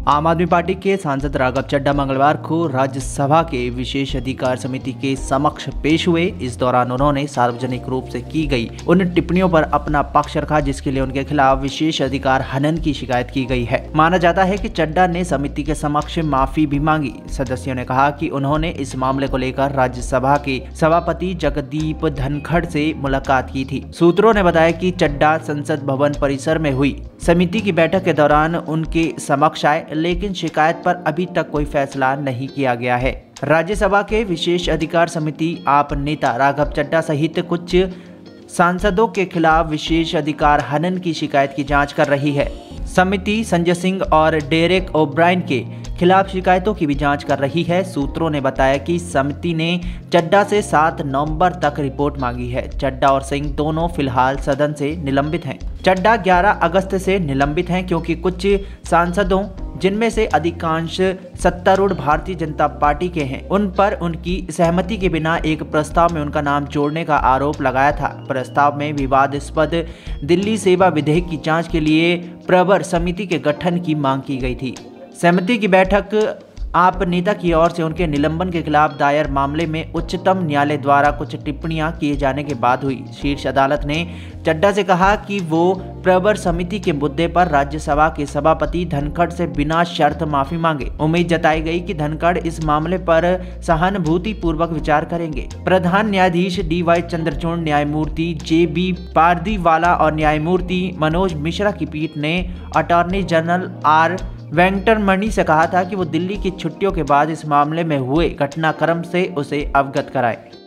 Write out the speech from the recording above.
आम आदमी पार्टी के सांसद राघव चड्ढा मंगलवार को राज्यसभा के विशेष अधिकार समिति के समक्ष पेश हुए। इस दौरान उन्होंने सार्वजनिक रूप से की गई उन टिप्पणियों पर अपना पक्ष रखा जिसके लिए उनके खिलाफ विशेष अधिकार हनन की शिकायत की गई है। माना जाता है कि चड्ढा ने समिति के समक्ष माफी भी मांगी। सदस्यों ने कहा कि उन्होंने इस मामले को लेकर राज्यसभा के सभापति जगदीप धनखड़ से मुलाकात की थी। सूत्रों ने बताया कि चड्ढा संसद भवन परिसर में हुई समिति की बैठक के दौरान उनके समक्ष आए, लेकिन शिकायत पर अभी तक कोई फैसला नहीं किया गया है। राज्यसभा के विशेष अधिकार समिति आप नेता राघव चड्ढा सहित कुछ सांसदों के खिलाफ विशेष अधिकार हनन की शिकायत की जांच कर रही है। समिति संजय सिंह और डेरेक ओब्रायन के खिलाफ शिकायतों की भी जांच कर रही है। सूत्रों ने बताया कि समिति ने चड्ढा से 7 नवंबर तक रिपोर्ट मांगी है। चड्ढा और सिंह दोनों फिलहाल सदन से निलंबित हैं। चड्ढा 11 अगस्त से निलंबित हैं क्योंकि कुछ सांसदों, जिनमें से अधिकांश सत्तारूढ़ भारतीय जनता पार्टी के हैं, उन पर उनकी सहमति के बिना एक प्रस्ताव में उनका नाम जोड़ने का आरोप लगाया था। प्रस्ताव में विवादास्पद दिल्ली सेवा विधेयक की जांच के लिए प्रवर समिति के गठन की मांग की गई थी। समिति की बैठक आप नेता की ओर से उनके निलंबन के खिलाफ दायर मामले में उच्चतम न्यायालय द्वारा कुछ टिप्पणियां किए जाने के बाद हुई। शीर्ष अदालत ने चड्ढा से कहा कि वो प्रवर समिति के मुद्दे पर राज्यसभा के सभापति धनखड़ से बिना शर्त माफी मांगे। उम्मीद जताई गई कि धनखड़ इस मामले पर सहानुभूति पूर्वक विचार करेंगे। प्रधान न्यायाधीश DY चंद्रचूड़, न्यायमूर्ति JB पारदीवाला और न्यायमूर्ति मनोज मिश्रा की पीठ ने अटॉर्नी जनरल R वेंकटरमणि से कहा था कि वो दिल्ली की छुट्टियों के बाद इस मामले में हुए घटनाक्रम से उसे अवगत कराए।